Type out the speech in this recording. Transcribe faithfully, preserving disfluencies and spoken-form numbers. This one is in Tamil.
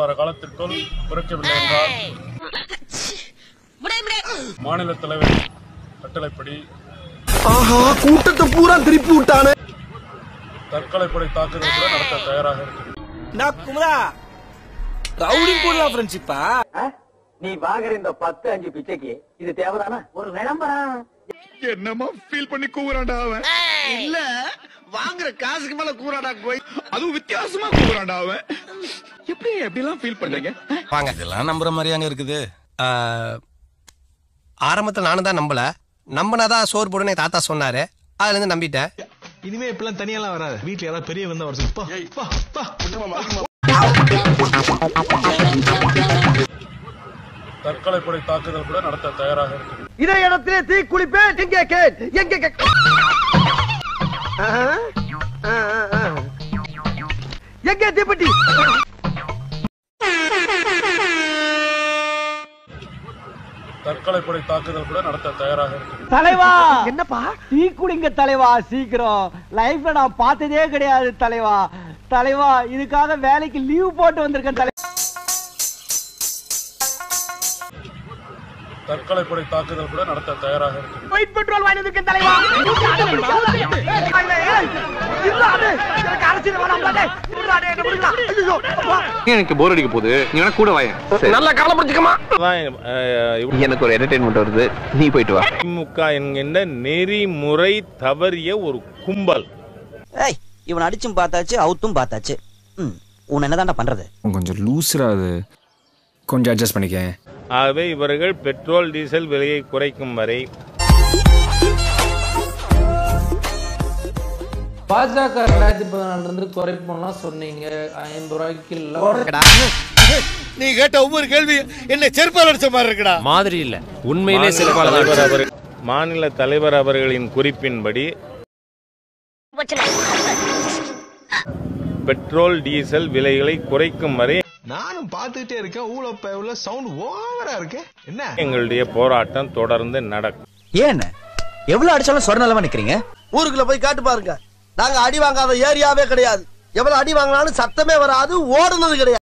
வார காலத்திற்குள் குறைக்கவில்லை என்றால் மாநில தலைவர் கட்டளைப்படி கூட்டத்தை பூரா திருப்பி விட்டானே தற்கொலைப்படை தாக்குதல் கூட நடத்த தயாராக இருக்கிறது. நீ வாங்குற இந்த பத்து அஞ்சு பிச்சைக்கு இது தேவைதானா? ஒரு விளம்பரம் என்னமா ஃபீல் பண்ணி கூவுறான்டா அவன். இல்ல வாங்குற காசுக்கு மேல கூறாடா கோய். அதுவும் வித்தியாசமா கூறான்டா அவன். எப்படி எப்படி எல்லாம் ஃபீல் பண்றீங்க? வாங்க, இதெல்லாம் நம்புற மாதிரியாங்க இருக்குது. ஆரம்பத்துல நானும் தான் நம்பல. நம்பினாதான் சோறு போடுன்னு தாத்தா சொன்னாரு. அதுல இருந்து நம்பிட்டேன். இனிமே இப்பெல்லாம் தனியெல்லாம் வராது. வீட்டுல யாராவது பெரிய வந்தா வர சொல்லு. தற்கொலைப்படை தாக்குதல் கூட நடத்த தயாராக இருக்கிறது. இதே இடத்திலே தீ குளிப்பேன். எங்கே கேட் எங்கே எங்கே தீப்பெட்டி? தற்கொலைப்படை தாக்குதல் கூட நடத்த தயாராக இருக்கிறது. தலைவா என்னப்பா டீ குடிங்க தலைவா, சீக்கிரம். லைஃப்ல நான் பார்த்ததே கிடையாது தலைவா. தலைவா இதுக்காக வேலைக்கு லீவ் போட்டு வந்திருக்கேன் தலைவா. தற்கொலைப்படை தாக்குதல் கூட நடத்த தயாராக இருக்கிறது. ஒயிட் பெட்ரோல் வாங்கி வந்திருக்கேன் தலைவா. எனக்கு போர் அடிக்க போகுது, நீ வேணா கூட வாயேன். நல்லா காலம் புடிச்சுக்கமா. எனக்கு ஒரு என்டர்டெயின்மெண்ட் வருது, நீ போயிட்டு வா. திமுக என்கின்ற நெறிமுறை தவறிய ஒரு கும்பல். ஏய், இவன் அடிச்சும் பார்த்தாச்சு, அவுத்தும் பார்த்தாச்சு. ம், உன் என்னதான்டா பண்றது? கொஞ்சம் லூஸ்ரா, அது கொஞ்சம் அட்ஜஸ்ட் பண்ணிக்க. ஆகவே இவர்கள் பெட்ரோல் டீசல் விலையை குறைக்கும் வரை பாஜக ரெண்டாயிரத்தி பதினாலுல இருந்து குறைப்போம்லாம் சொன்னீங்க. ஐம்பது ரூபாய்க்கு நீ கேட்ட ஒவ்வொரு கேள்வி என்ன செருப்பால் அடிச்ச மாதிரி இருக்குடா. மாதிரி இல்ல, உண்மையிலே செருப்பால். மாநில தலைவர் அவர்களின் குறிப்பின்படி பெட்ரோல் டீசல் விலைகளை குறைக்கும் வரை நானும் பாத்துக்கிட்டே இருக்கேன். ஊழப்ப உள்ள சவுண்ட் ஓவரா இருக்கு. என்ன எங்களுடைய போராட்டம் தொடர்ந்து நடக்கும். ஏன் எவ்வளவு அடிச்சாலும் சொர்ணலமா நிக்கிறீங்க? ஊருக்குள்ள போய் காட்டு பாருங்க. நாங்க அடி வாங்காத ஏரியாவே கிடையாது. எவ்வளவு அடி வாங்கினாலும் சத்தமே வராது, ஓடுனது கிடையாது.